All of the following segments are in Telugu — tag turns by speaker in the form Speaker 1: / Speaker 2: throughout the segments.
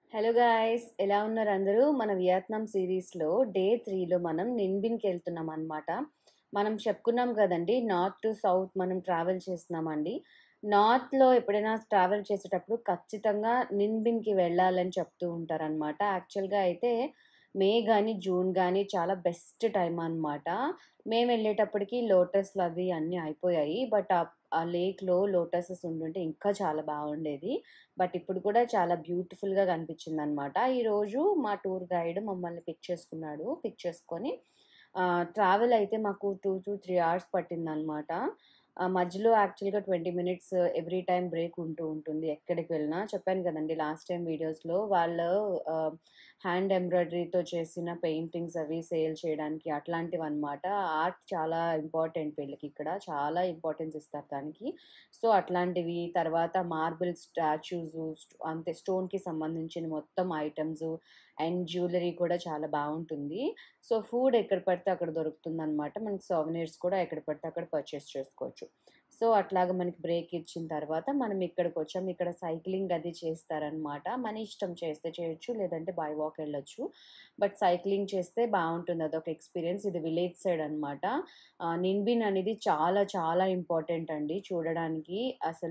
Speaker 1: హలో గాయ్స్, ఎలా ఉన్నారు అందరూ? మన వియత్నాం సిరీస్లో డే 3లో మనం నిన్బిన్కి వెళ్తున్నాం అనమాట. మనం చెప్పుకున్నాం కదండి, నార్త్ టు సౌత్ మనం ట్రావెల్ చేస్తున్నామండి. నార్త్లో ఎప్పుడైనా ట్రావెల్ చేసేటప్పుడు ఖచ్చితంగా నిన్బిన్కి వెళ్ళాలని చెప్తూ ఉంటారనమాట. యాక్చువల్గా అయితే మే కానీ జూన్ కానీ చాలా బెస్ట్ టైం అనమాట. మేము వెళ్ళేటప్పటికి లోటస్లు అవి అన్నీ అయిపోయాయి. బట్ ఆ లేక్లో లోటసెస్ ఉంటుంటే ఇంకా చాలా బాగుండేది. బట్ ఇప్పుడు కూడా చాలా బ్యూటిఫుల్‌గా కనిపించిందనమాట. ఈరోజు మా టూర్ గైడ్ మమ్మల్ని పిక్ చేసుకున్నాడు. పిక్ చేసుకొని ట్రావెల్ అయితే మాకు 2-3 అవర్స్ పట్టిందనమాట. మధ్యలో యాక్చువల్‌గా 20 మినిట్స్ ఎవ్రీ టైమ్ బ్రేక్ ఉంటూ ఉంటుంది ఎక్కడికి వెళ్ళినా. చెప్పాను కదండీ లాస్ట్ టైమ్ వీడియోస్‌లో వాళ్ళు ఆహ్, హ్యాండ్ ఎంబ్రాయిడరీతో చేసిన పెయింటింగ్స్ అవి సేల్ చేయడానికి అట్లాంటివన్నమాట. ఆర్ట్ చాలా ఇంపార్టెంట్ వీళ్ళకిక్కడ. చాలా ఇంపార్టెన్స్ ఇస్తారు దానికి. సో, అట్లాంటివి, తర్వాత మార్బుల్ స్టాచ్యూసు, అంతే స్టోన్‌కి సంబంధించిన మొత్తం ఐటెమ్సు అండ్ జ్యువెలరీ కూడా చాలా బావుంటుంది. సో, ఫుడ్ ఎక్కడ పడితే అక్కడ దొరుకుతుందనమాట. మనకి సోవెనీర్స్ కూడా ఎక్కడ పడితే అక్కడ పర్చేస్ చేసుకోవచ్చు. సో, అట్లాగా మనకి బ్రేక్ ఇచ్చిన తర్వాత మనం ఇక్కడికొచ్చాం. ఇక్కడ సైక్లింగ్ అది చేస్తారనమాట. మన ఇష్టం, చేస్తే చేయొచ్చు, లేదంటే బై వాక్ వెళ్ళొచ్చు. బట్ సైక్లింగ్ చేస్తే బావుంటుంది. అదొక ఎక్స్‌పీరియన్స్. ఇది విలేజ్ సైడ్ అనమాట. నిన్బిన్ అనేది చాలా చాలా ఇంపార్టెంట్ అండి చూడడానికి.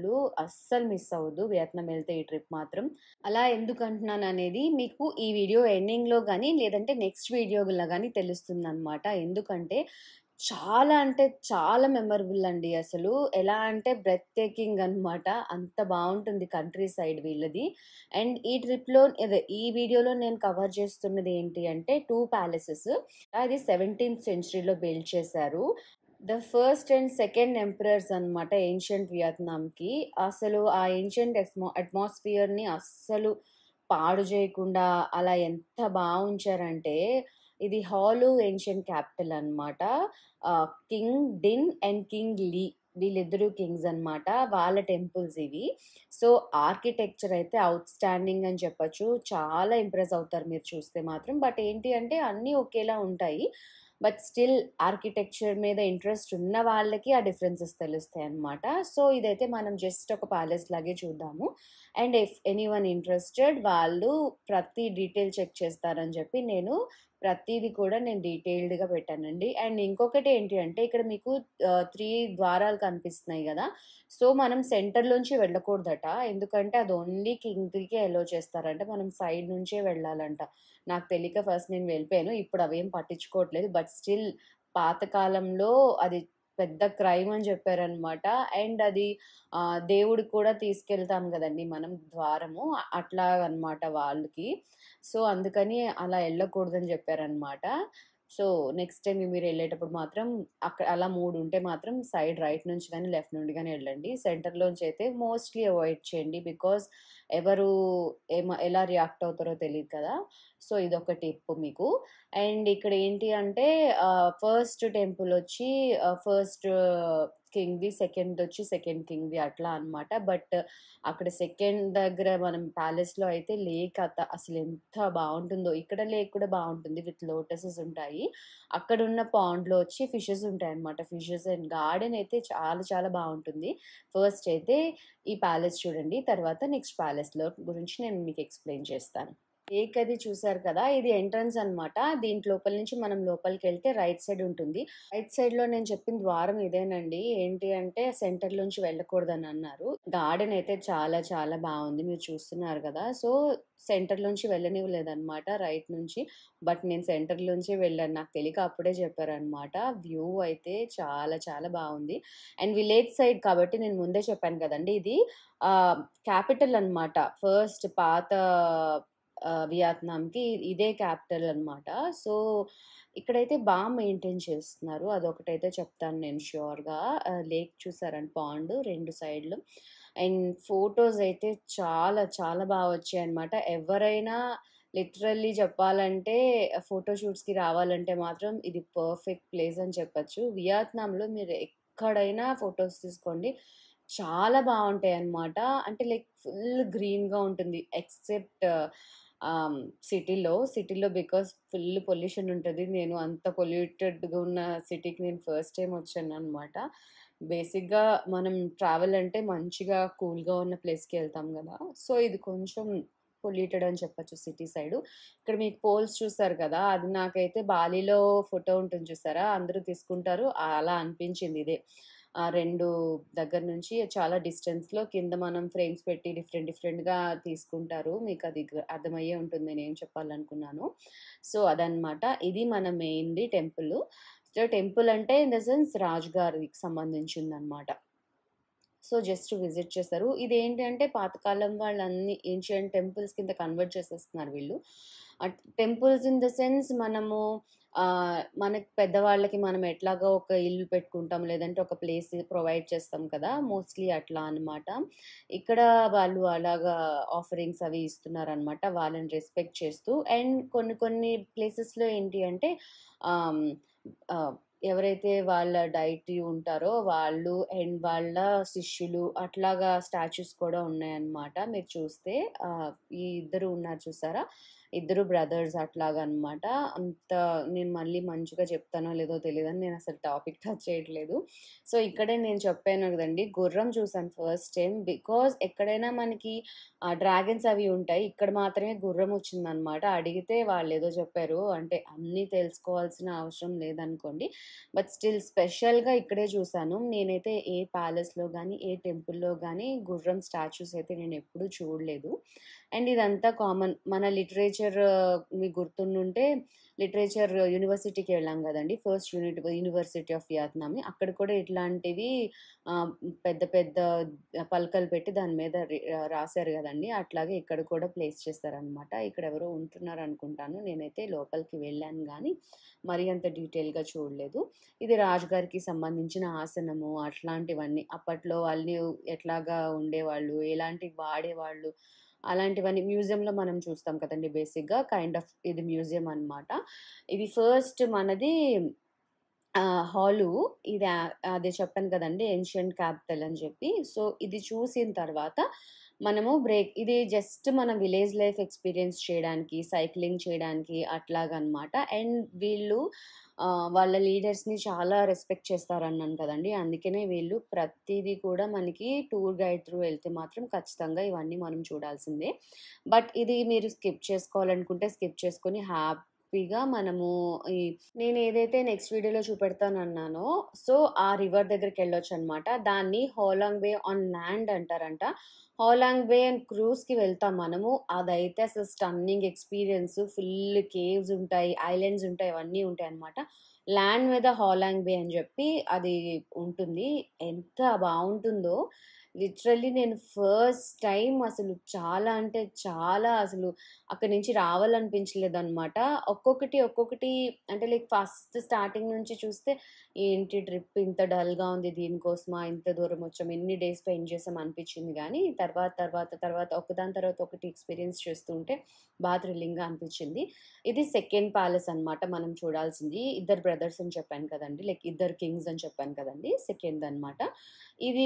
Speaker 1: అస్సలు మిస్ అవ్వద్దు వియత్నాం వెళ్తే ఈ ట్రిప్ మాత్రం. అలా ఎందుకంటున్నాననేది మీకు ఈ వీడియో ఎండింగ్‌లో గానీ, లేదంటే నెక్స్ట్ వీడియోలో గానీ తెలుస్తుందనమాట. ఎందుకంటే చాలా అంటే చాలా మెమరబుల్ అండి అసలు. ఎలా అంటే బ్రెత్ టేకింగ్ అనమాట. అంత బావుంటుంది కంట్రీ సైడ్ వీళ్ళది. అండ్ ఈ ట్రిప్‌లో ఈ వీడియోలో నేను కవర్ చేస్తున్నది ఏంటి అంటే 2 ప్యాలెసెస్. అది 17థ్ సెంచరీలో బిల్డ్ చేశారు. The first and second emperors అనమాట ఏన్షియంట్ వియత్నాంకి. అసలు ఆ ఏన్షియంట్ అట్మాస్ఫియర్‌ని అస్సలు పాడు చేయకుండా అలా ఎంత ఉంచారంటే, ఇది హాలు ఏన్షియంట్ క్యాపిటల్ అనమాట. King Dinh and king Le వీళ్ళిద్దరూ కింగ్స్ అనమాట. వాళ్ళ టెంపుల్స్ ఇవి. సో, ఆర్కిటెక్చర్ అయితే ఔట్‌స్టాండింగ్ అని చెప్పొచ్చు. చాలా ఇంప్రెస్ అవుతారు మీరు చూస్తే మాత్రం. బట్ ఏంటి అంటే అన్నీ ఒకేలా ఉంటాయి. బట్ స్టిల్ ఆర్కిటెక్చర్ మీద ఇంట్రెస్ట్ ఉన్న వాళ్ళకి ఆ డిఫరెన్సెస్ తెలుస్తాయన్నమాట. సో, ఇదైతే మనం జస్ట్ ఒక ప్యాలెస్ లాగే చూద్దాము. అండ్ ఇఫ్ ఎనీవన్ ఇంట్రెస్టెడ్ వాళ్ళు ప్రతి డీటెయిల్ చెక్ చేస్తారని చెప్పి ప్రతీది కూడా నేను డీటెయిల్డ్‌గా పెట్టానండి. అండ్ ఇంకొకటి ఏంటి అంటే ఇక్కడ మీకు 3 ద్వారాలు కనిపిస్తున్నాయి గదా! సో, మనం సెంటర్‌లోంచి వెళ్ళకూడదట. ఎందుకంటే అది ఓన్లీ కింగ్‌కే అలో చేస్తారంట. మనం సైడ్ నుంచే వెళ్ళాలంట. నాకు తెలియక ఫస్ట్ నేను వెళ్ళిపోయాను. ఇప్పుడు అవేం పట్టించుకోవట్లేదు. బట్ స్టిల్ పాత కాలంలో అది పెద్ద క్రైమ్ అని చెప్పారనమాట. అండ్ అది దేవుడికి కూడా తీసుకెళ్తాం గదండీ మనం ద్వారము. అట్లాగనమాట వాళ్ళకి. సో, అందుకని అలా ఎళ్ళకూడదని జెప్పారనమాట. సో, నెక్స్ట్ టైమ్ మీరెళ్ళేటప్పుడు మాత్రం అలా 3 ఉంటే మాత్రం సైడ్ రైట్ నుంచి గానీ, లెఫ్ట్ నుండి గానీ ఎళ్ళండి. సెంటర్‌లోంచి అయితే మోస్ట్‌లీ అవాయిడ్ చేయండి. బికాజ్ ఎవరు ఎలా రియాక్ట్ అవుతారో తెలీదు కదా! సో, ఇదొక టిప్ మీకు. అండ్ ఇక్కడ ఏంటి అంటే ఫస్ట్ టెంపులొచ్చి ఫస్ట్ కింగ్‌ది, సెకండ్‌దొచ్చి సెకండ్ కింగ్‌ది అట్లా అనమాట. బట్ అక్కడ సెకండ్ దగ్గర మనం ప్యాలెస్‌లో అయితే లేక్ అసలెంత బావుంటుందో. ఇక్కడ లేక్ కూడా బావుంటుంది విత్ లోటసెస్ ఉంటాయి. అక్కడున్న పాండ్‌లో వచ్చి ఫిషెస్ ఉంటాయన్నమాట. ఫిషెస్ అండ్ గార్డెన్ అయితే చాలా చాలా బావుంటుంది. ఫస్ట్ అయితే ఈ ప్యాలెస్ చూడండి. తర్వాత నెక్స్ట్ ప్యాలెస్‌లో గురించి నేను మీకు ఎక్స్‌ప్లెయిన్ చేస్తాను. లేక్ అది చూసారు కదా! ఇది ఎంట్రన్స్ అనమాట. దీంట్ లోపల నుంచి మనం లోపలికెళ్తే రైట్ సైడ్ ఉంటుంది. రైట్ సైడ్‌లో నేను చెప్పిన ద్వారం ఇదేనండి. ఏంటి అంటే సెంటర్‌లోంచి వెళ్ళకూడదని అన్నారు. గార్డెన్ అయితే చాలా చాలా బావుంది. మీరు చూస్తున్నారు గదా! సో, సెంటర్‌లోంచి వెళ్ళనివ్వలేదనమాట రైట్ నుంచి. బట్ నేను సెంటర్‌లోంచే వెళ్ళాను. నాకు తెలియక అప్పుడే చెప్పారనమాట. వ్యూ అయితే చాలా చాలా బావుంది. అండ్ విలేజ్ సైడ్ కాబట్టి నేను ముందే చెప్పాను కదండీ! ఇది క్యాపిటల్ అనమాట. ఫస్ట్ పాత వియత్నాంకి ఇదే క్యాపిటల్ అనమాట. సో, ఇక్కడైతే మెయింటైన్ చేస్తున్నారు. అదొకటైతే చెప్తాను నేను ష్యూర్‌గా. లేక్ చూసారండి పాండ్ 2 సైడ్‌లు. అండ్ ఫోటోస్ అయితే చాలా చాలా వచ్చాయన్నమాట. ఎవరైనా లిటరల్లీ చెప్పాలంటే ఫోటో షూట్స్‌కి రావాలంటే మాత్రం ఇది పర్ఫెక్ట్ ప్లేస్ అని చెప్పొచ్చు. వియత్నాంలో మీరు ఎక్కడైనా ఫోటోస్ తీసుకోండి. చాలా బావుంటాయన్నమాట. అంటే లైక్ ఫుల్ గ్రీన్‌గా ఉంటుంది. ఎక్సెప్ట్ ఆహ్, సిటీలో బికాజ్ ఫుల్ పొల్యూషన్ ఉంటది. నేను అంత పొల్యూటెడ్‌గా ఉన్న సిటీకి నేను ఫస్ట్ టైమ్ వచ్చాననమాట. బేసిక్‌గా మనం ట్రావెల్ అంటే మంచిగా కూల్‌గా ఉన్న ప్లేస్‌కి ఎళ్తాం గదా! సో, ఇది కొంచెం పొల్యూటెడ్ అని చెప్పొచ్చు సిటీ సైడు. ఇక్కడ మీకు పోల్స్ చూసారు కదా! అది నాకైతే బాలీలో ఫోటో ఉంటుంది చూసారా? అందరూ తీసుకుంటారు. అలా అనిపించింది ఇదే. 2 దగ్గర నుంచి చాలా డిస్టెన్స్‌లో కింద మనం ఫ్రేమ్స్ పెట్టి డిఫరెంట్‌గా తీసుకుంటారు. మీకది అర్థమయ్యే ఉంటుంది నేనేం చెప్పాలనుకున్నానో. సో, అదనమాట. ఇది మన మెయిన్‌ది టెంపులు. సో, టెంపుల్ అంటే ఇన్ ద సెన్స్ రాజుగారికి సంబంధించిందనమాట. సో, జస్ట్ విజిట్ చేశారు. ఇదేంటి అంటే పాతకాలం వాళ్ళన్నీ ఏన్షియంట్ టెంపుల్స్ కింద కన్వర్ట్ చేసేస్తున్నారు వీళ్ళు. టెంపుల్స్ ఇన్ ద సెన్స్ మనము మనకి పెద్దవాళ్ళకి మనం ఎట్లాగో ఒక ఇల్లు పెట్టుకుంటాం, లేదంటే ఒక ప్లేస్ ప్రొవైడ్ చేస్తాం కదా! మోస్ట్‌లీ అట్లా అనమాట. ఇక్కడ వాళ్ళు అలాగా ఆఫరింగ్స్ అవి ఇస్తున్నారనమాట. వాళ్ళని రెస్పెక్ట్ చేస్తూ. అండ్ కొన్ని ప్లేసెస్‌లో ఏంటి అంటే ఆహ్, ఆహ్, ఎవరైతే వాళ్ళ డైటీ ఉంటారో వాళ్ళు అండ్ వాళ్ళ శిష్యులు అట్లాగా స్టాచ్యూస్ కూడా ఉన్నాయన్నమాట. మీరు చూస్తే ఈ ఇద్దరు ఉన్నారు చూసారా? ఇద్దరు బ్రదర్స్ అట్లాగనమాట. అంత నేను మళ్ళీ మంచిగా చెప్తానో లేదో తెలీదని నేనసలు టాపిక్ టచ్ చేయట్లేదు. సో, ఇక్కడే నేను చెప్పాను గదండీ! గుర్రం చూసాను ఫస్ట్ టైమ్. బికాజ్ ఎక్కడైనా మనకి డ్రాగన్స్ అవి ఉంటాయి. ఇక్కడ మాత్రమే గుర్రం వచ్చిందనమాట. అడిగితే వాళ్ళేదో చెప్పారు. అంటే అన్నీ తెలుసుకోవాల్సిన అవసరం లేదనుకోండి. బట్ స్టిల్ స్పెషల్‌గా ఇక్కడే చూసాను. నేనైతే ఏ ప్యాలెస్‌లో గానీ, ఏ టెంపుల్‌లో గానీ గుర్రం స్టాచ్యూస్ అయితే నేనెప్పుడూ చూడలేదు. అండ్ ఇదంతా కామన్. మన లిటరేచర్ మీకు గుర్తుండుంటే లిటరేచర్ యూనివర్సిటీకి వెళ్ళాం గదండీ! First university of Vietnam. అక్కడ కూడా ఇట్లాంటివి ఆహ్, పెద్ద పెద్ద పలకలు పెట్టి దాని మీద రాసారు గదండీ! అట్లాగే ఇక్కడ కూడా ప్లేస్ చేశారనమాట. ఇక్కడ ఎవరో ఉంటున్నారనుకుంటాను. నేనైతే లోపలికి వెళ్ళాను గానీ, మరీ అంత డీటెయిల్‌గా చూడలేదు. ఇది రాజుగారికి సంబంధించిన ఆసనము అట్లాంటివన్నీ. అప్పట్లో వాళ్ళు ఎట్లాగా ఉండేవాళ్ళు, ఎలాంటివి వాడేవాళ్ళు, అలాంటివన్నీ మ్యూజియంలో మనం చూస్తాం కదండీ బేసిక్‌గా. కైండ్ ఆఫ్ ఇది మ్యూజియం అనమాట. ఇది ఫస్ట్ మనది హాలు. ఇది అదే చెప్పాను కదండీ ఏన్షియంట్ క్యాపిటల్ అని చెప్పి. సో, ఇది చూసిన తర్వాత మనము ఇది జస్ట్ మన విలేజ్ లైఫ్ ఎక్స్‌పీరియన్స్ చేయడానికి, సైక్లింగ్ చేయడానికి అట్లాగనమాట. అండ్ వీళ్ళు వాళ్ళ లీడర్స్‌ని చాలా రెస్పెక్ట్ చేస్తారన్నాను కదండీ! అందుకనే వీళ్ళు ప్రతీదీ కూడా మనకి టూర్ గైడ్ త్రూ వెళ్తే మాత్రం ఖచ్చితంగా ఇవన్నీ మనం చూడాల్సిందే. బట్ ఇది మీరు స్కిప్ చేసుకోవాలనుకుంటే స్కిప్ చేసుకొని హ్యాపీగా మనము ఈ నేనేదైతే నెక్స్ట్ వీడియోలో చూపెడతానన్నానో, సో, ఆ రివర్ దగ్గరికెళ్ళొచ్చనమాట. దాన్ని హోలాంగ్ బే ఆన్ ల్యాండ్ అంటారంట. హోలాంగ్ బే అండ్ క్రూజ్‌కి వెళ్తాం మనము. అదైతే అసలు స్టన్నింగ్ ఎక్స్‌పీరియన్స్. ఫుల్ కేవ్స్ ఉంటాయి, ఐలాండ్స్ ఉంటాయి, అవన్నీ ఉంటాయనమాట. ల్యాండ్ మీద హోలాంగ్ బే అని జెప్పి అది ఉంటుంది. ఎంత బావుంటుందో లిటరల్లీ నేను ఫస్ట్ టైమ్ అసలు చాలా అంటే చాలా అసలు అక్కడి నుంచి రావాలనిపించలేదనమాట. ఒక్కొక్కటి అంటే లైక్ ఫస్ట్ స్టార్టింగ్ నుంచి చూస్తే ఏంటి ట్రిప్ ఇంత డల్‌గా ఉంది దీనికోసమా ఇంత దూరం వచ్చాం, ఎన్ని డేస్ స్పెండ్ చేసాం అనిపించింది గానీ, తర్వాత ఒకదాని తర్వాత ఒకటి ఎక్స్‌పీరియన్స్ చేస్తూ ఉంటే థ్రిల్లింగ్‌గా అనిపించింది. ఇది సెకండ్ ప్యాలెస్ అనమాట మనం చూడాల్సింది. ఇద్దరు బ్రదర్స్ అని చెప్పాను కదండీ! లైక్ ఇద్దరు కింగ్స్ అని చెప్పాను కదండీ! సెకండ్‌దనమాట. ఇది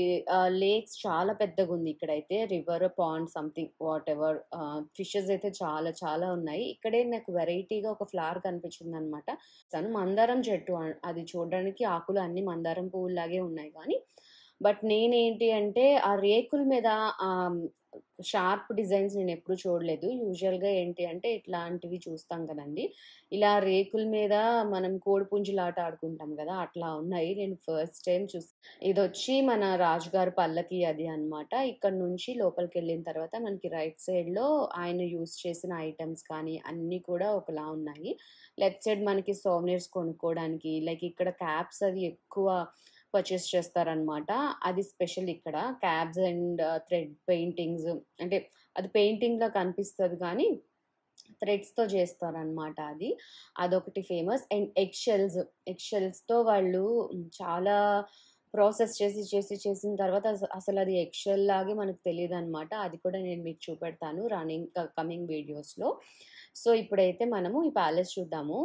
Speaker 1: లేక్స్ చాలా పెద్దగుంది ఇక్కడైతే. River, pond something whatever fishes అయితే చాలా చాలా ఉన్నాయి. ఇక్కడే నాకు వెరైటీగా ఒక ఫ్లవర్ కనిపించిందనమాట. మందారం చెట్టు అది చూడడానికి ఆకులు అన్నీ మందారం పువ్వుల్లాగే ఉన్నాయి గానీ, బట్ నేనేంటి అంటే ఆ రేకుల మీద ఆహ్, షార్ప్ డిజైన్స్ నేనెప్పుడు చూడలేదు. యూజువల్‌గా ఏంటి అంటే ఇట్లాంటివి చూస్తాం కదండీ! ఇలా రేకుల మీద మనం కోడిపుంజులాట ఆడుకుంటాం గదా! అట్లా ఉన్నాయి. నేను ఫస్ట్ టైమ్ ఇదొచ్చి మన రాజుగారి పల్లకి అది అన్నమాట. ఇక్కడి నుంచి లోపలికెళ్ళిన తర్వాత మనకి రైట్ సైడ్‌లో ఆయన యూజ్ చేసిన ఐటెమ్స్ కానీ అన్నీ కూడా ఒకలా ఉన్నాయి. లెఫ్ట్ సైడ్ మనకి సోవెనీర్స్ కొనుక్కోవడానికి లైక్ ఇక్కడ క్యాప్స్ అవి ఎక్కువ పర్చేస్ చేస్తారనమాట. అది స్పెషల్ ఇక్కడ. క్యాబ్స్ అండ్ థ్రెడ్ పెయింటింగ్స్ అంటే అది పెయింటింగ్‌లా కనిపిస్తది గానీ థ్రెడ్స్‌తో చేస్తారనమాట అది. అదొకటి ఫేమస్. అండ్ ఎగ్ షెల్స్‌తో వాళ్ళు చాలా ప్రాసెస్ చేసిన తర్వాత అసలది ఎగ్ షెల్ లాగే మనకు తెలీదనమాట. అది కూడా నేను మీకు చూపెడతాను కమింగ్ వీడియోస్‌లో. సో, ఇప్పుడైతే మనము ఈ ప్యాలెస్ చూద్దాము.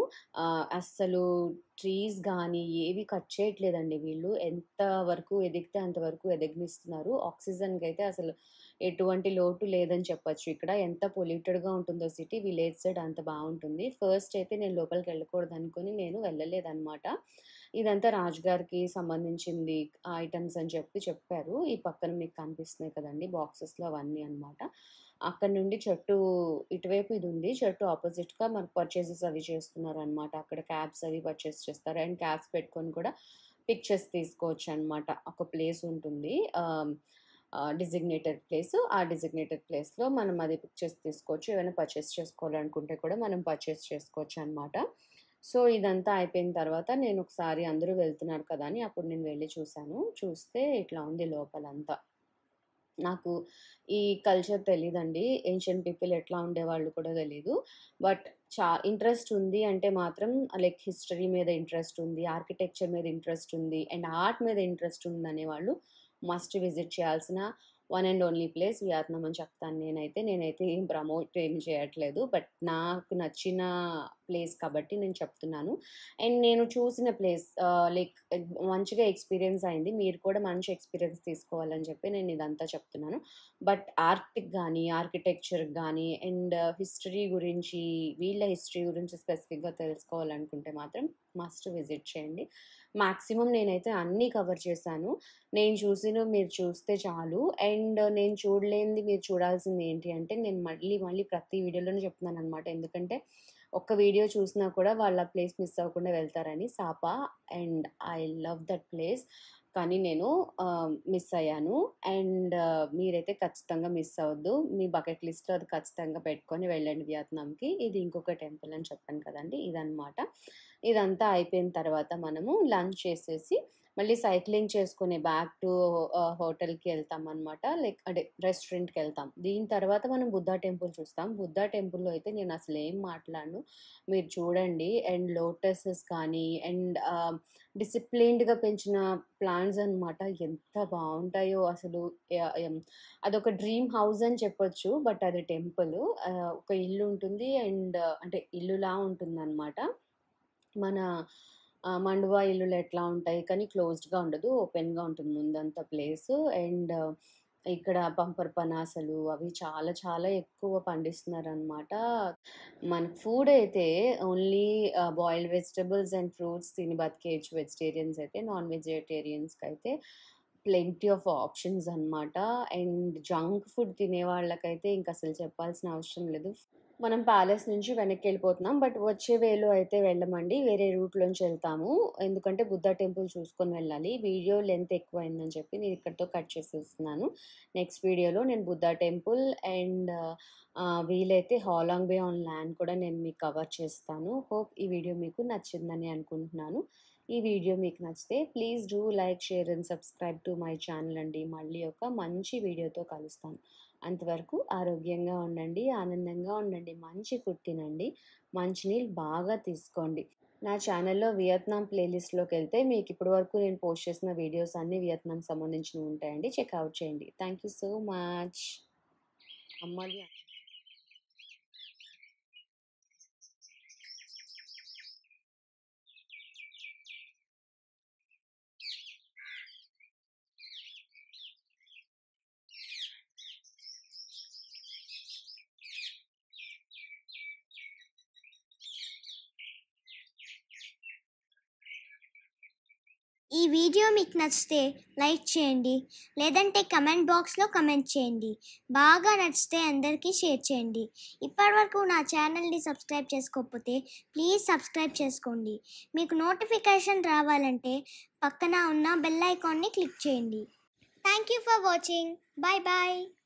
Speaker 1: అస్సలు ట్రీస్ గానీ ఏవి కట్ చేయట్లేదండి వీళ్ళు. ఎంత వరకు ఎదిగితే అంతవరకు ఎదగనిస్తున్నారు. ఆక్సిజన్‌కైతే అసలు ఎటువంటి లోటు లేదని చెప్పొచ్చు ఇక్కడ. ఎంత పొల్యూటెడ్‌గా ఉంటుందో సిటీ, విలేజ్ సైడ్ అంత బావుంటుంది. ఫస్ట్ అయితే నేను లోపలికెళ్ళకూడదనుకోని నేను వెళ్ళలేదనమాట. ఇదంతా రాజుగారికి సంబంధించింది ఐటెమ్స్ అని చెప్పారు. ఈ పక్కన మీకు కనిపిస్తున్నాయి కదండీ బాక్సెస్‌లో అవన్నీ అన్నమాట. అక్కడి నుండి చెట్టు ఇటువైపు ఇది ఉంది. చెట్టు ఆపోజిట్‌గా మనకు పర్చేసెస్ అవి చేస్తున్నారనమాట. అక్కడ క్యాబ్స్ అవి పర్చేస్ చేస్తారు. అండ్ క్యాబ్స్ పెట్టుకొని కూడా పిక్చర్స్ తీసుకోవచ్చనమాట. ఒక ప్లేస్ ఉంటుంది. Designated place. ఆ డిజిగ్నేటెడ్ ప్లేస్‌లో మనం అది పిక్చర్స్ తీసుకోవచ్చు. ఏమైనా పర్చేస్ చేసుకోవాలనుకుంటే కూడా మనం పర్చేస్ చేసుకోవచ్చనమాట. సో, ఇదంతా అయిపోయిన తర్వాత నేనొకసారి అందరూ వెళ్తున్నారు కదా అని అప్పుడు నేను వెళ్లి చూసాను. చూస్తే ఇట్లా ఉంది లోపలంతా. నాకు ఈ కల్చర్ తెలీదండి. ఏన్షియంట్ పీపుల్ ఎట్లా ఉండేవాళ్ళు కూడా తెలీదు. బట్ ఇంట్రెస్ట్ ఉంది అంటే మాత్రం లైక్ హిస్టరీ మీద ఇంట్రెస్ట్ ఉంది, ఆర్కిటెక్చర్ మీద ఇంట్రెస్ట్ ఉంది, అండ్ ఆర్ట్ మీద ఇంట్రెస్ట్ ఉందనేవాళ్ళు మస్ట్ విజిట్ చేయాల్సిన one and only place Vietnam అని చెప్తాను నేనైతే. నేనైతే ఏం ప్రమోట్ ఏం చేయట్లేదు. బట్ నాకు నచ్చిన ప్లేస్ కాబట్టి నేను చెప్తున్నాను. అండ్ నేను చూసిన ప్లేస్ లైక్ మంచిగా ఎక్స్‌పీరియన్స్ అయింది. మీరు కూడా మంచి ఎక్స్‌పీరియన్స్ తీసుకోవాలని చెప్పి నేను ఇదంతా చెప్తున్నాను. బట్ ఆర్ట్‌కి గానీ, ఆర్కిటెక్చర్‌కి గానీ అండ్ హిస్టరీ గురించి, వీళ్ళ హిస్టరీ గురించి స్పెసిఫిక్‌గా తెలుసుకోవాలనుకుంటే మాత్రం మస్ట్ విజిట్ చేయండి. మాక్సిమం నేనైతే అన్నీ కవర్ చేశాను. నేను చూసినవి మీరు చూస్తే చాలు. అండ్ నేను చూడలేనిది మీరు చూడాల్సింది ఏంటి అంటే, నేను మళ్ళీ మళ్ళీ ప్రతి వీడియోలోనూ చెప్తున్నాననమాట. ఎందుకంటే, ఒక్క వీడియో చూసినా కూడా వాళ్ళు ఆ ప్లేస్ మిస్ అవ్వకుండా వెళ్తారని. Sapa and I love that place. కానీ నేను మిస్ అయ్యాను. అండ్ మీరైతే ఖచ్చితంగా మిస్ అవ్వద్దు. మీ బకెట్ లిస్ట్‌లో అది ఖచ్చితంగా పెట్టుకొని వెళ్ళండి వియత్నాంకి. ఇది ఇంకొక టెంపుల్ అని చెప్పాను కదండీ! ఇదనమాట. ఇదంతా అయిపోయిన తర్వాత మనము లంచ్ చేసేసి మళ్ళీ సైక్లింగ్ చేసుకొని బ్యాక్ టు హోటల్‌కి ఎళ్తామనమాట. లైక్ అంటే రెస్టారెంట్‌కెళ్తాం. దీని తర్వాత మనం బుద్ధా టెంపుల్ చూస్తాం. బుద్ధా టెంపుల్‌లో అయితే నేను అసలేం మాట్లాడను. మీరు చూడండి. అండ్ లోటసెస్ కానీ అండ్ డిసిప్లిన్డ్‌గా పెంచిన ప్లాంట్స్ అనమాట. ఎంత బావుంటాయో అసలు. అదొక డ్రీమ్ హౌస్ అని చెప్పొచ్చు. బట్ అది టెంపుల్. ఒక ఇల్లు ఉంటుంది. అండ్ అంటే ఇల్లులా ఉంటుందనమాట. మన మండువా ఇల్లులు ఎట్లా ఉంటాయి కానీ క్లోజ్డ్‌గా ఉండదు. ఓపెన్‌గా ఉంటుంది ముందంతా ప్లేసు. అండ్ ఇక్కడ బంపర్ పనాసలు అవి చాలా చాలా ఎక్కువ పండిస్తున్నారనమాట. మనకు ఫుడ్ అయితే only boiled vegetables and fruits తిని బతికేయచ్చు వెజిటేరియన్స్ అయితే. నాన్ వెజిటేరియన్స్‌కైతే ప్లెంటీ ఆఫ్ ఆప్షన్స్ అనమాట. అండ్ జంక్ ఫుడ్ తినే వాళ్ళకైతే ఇంకసలు చెప్పాల్సిన అవసరం లేదు. మనం ప్యాలెస్ నుంచి వెనక్కెళ్ళిపోతున్నాం. బట్ వచ్చే వేలో అయితే వెళ్ళమండి. వేరే రూట్‌లోంచి వెళ్తాము. ఎందుకంటే బుద్ధ టెంపుల్ చూసుకొని వెళ్ళాలి. వీడియో లెంత్ ఎక్కువైందని చెప్పి నేను ఇక్కడితో కట్ చేసేస్తున్నాను. నెక్స్ట్ వీడియోలో నేను బుద్ధ టెంపుల్ అండ్ వీలైతే హాలాంగ్ బే ఆన్ ల్యాండ్ కూడా నేను మీకు కవర్ చేస్తాను. హోప్ ఈ వీడియో మీకు నచ్చిందని అనుకుంటున్నాను. ఈ వీడియో మీకు నచ్చితే please do like, share and subscribe to my channel అండి. మళ్ళీ ఒక మంచి వీడియోతో కలుస్తాను. అంతవరకు ఆరోగ్యంగా ఉండండి, ఆనందంగా ఉండండి, మంచి ఫుడ్ తినండి, మంచినీళ్ళు బాగా తీసుకోండి. నా ఛానల్‌లో వియత్నాం ప్లేలిస్ట్‌లోకెళ్తే మీకు ఇప్పటి వరకు నేను పోస్ట్ చేసిన వీడియోస్ అన్నీ వియత్నాంకి సంబంధించినవి ఉంటాయండి. చెక్‌ఔట్ చేయండి. Thank you so much. అమ్మాలి
Speaker 2: ఈ వీడియో మీకు నచ్చితే లైక్ చేయండి, లేదంటే కమెంట్ బాక్స్లో కమెంట్ చేయండి. బాగా నచ్చితే అందరికీ షేర్ చేయండి. ఇప్పటివరకు నా ఛానల్ని సబ్స్క్రైబ్ చేసుకోకపోతే ప్లీజ్ సబ్స్క్రైబ్ చేసుకోండి. మీకు నోటిఫికేషన్ రావాలంటే పక్కన ఉన్న బెల్ ఐకాన్ని క్లిక్ చేయండి. Thank you for watching. Bye bye.